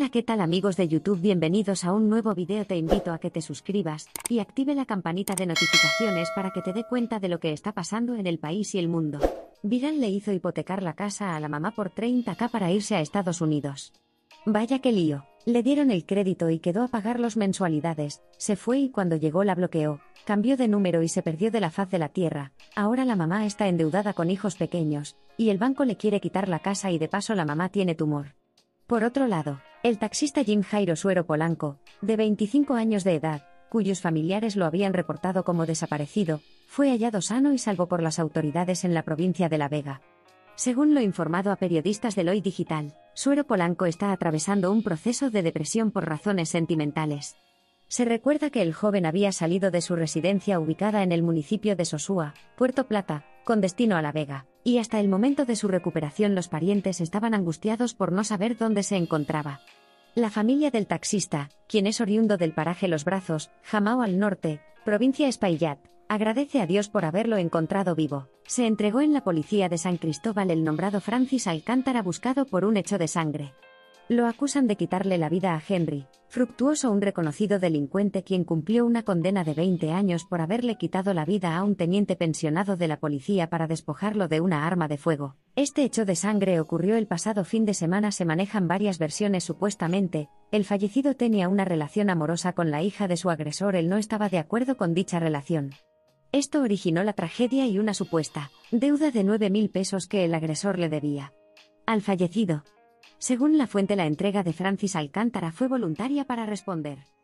Hola, ¿qué tal amigos de YouTube? Bienvenidos a un nuevo video. Te invito a que te suscribas y active la campanita de notificaciones para que te dé cuenta de lo que está pasando en el país y el mundo. Vidal le hizo hipotecar la casa a la mamá por 30.000 para irse a Estados Unidos. Vaya que lío. Le dieron el crédito y quedó a pagar las mensualidades, se fue y cuando llegó la bloqueó, cambió de número y se perdió de la faz de la tierra. Ahora la mamá está endeudada con hijos pequeños, y el banco le quiere quitar la casa y de paso la mamá tiene tumor. Por otro lado, el taxista Jim Jairo Suero Polanco, de 25 años de edad, cuyos familiares lo habían reportado como desaparecido, fue hallado sano y salvo por las autoridades en la provincia de La Vega. Según lo informado a periodistas del Hoy Digital, Suero Polanco está atravesando un proceso de depresión por razones sentimentales. Se recuerda que el joven había salido de su residencia ubicada en el municipio de Sosúa, Puerto Plata, con destino a La Vega, y hasta el momento de su recuperación los parientes estaban angustiados por no saber dónde se encontraba. La familia del taxista, quien es oriundo del paraje Los Brazos, Jamao al Norte, provincia Espaillat, agradece a Dios por haberlo encontrado vivo. Se entregó en la policía de San Cristóbal el nombrado Francis Alcántara buscado por un hecho de sangre. Lo acusan de quitarle la vida a Henry Fructuoso, un reconocido delincuente quien cumplió una condena de 20 años por haberle quitado la vida a un teniente pensionado de la policía para despojarlo de una arma de fuego. Este hecho de sangre ocurrió el pasado fin de semana. Se manejan varias versiones. Supuestamente, el fallecido tenía una relación amorosa con la hija de su agresor. Él no estaba de acuerdo con dicha relación. Esto originó la tragedia y una supuesta deuda de 9.000 pesos que el agresor le debía al fallecido. Según la fuente, la entrega de Francis Alcántara fue voluntaria para responder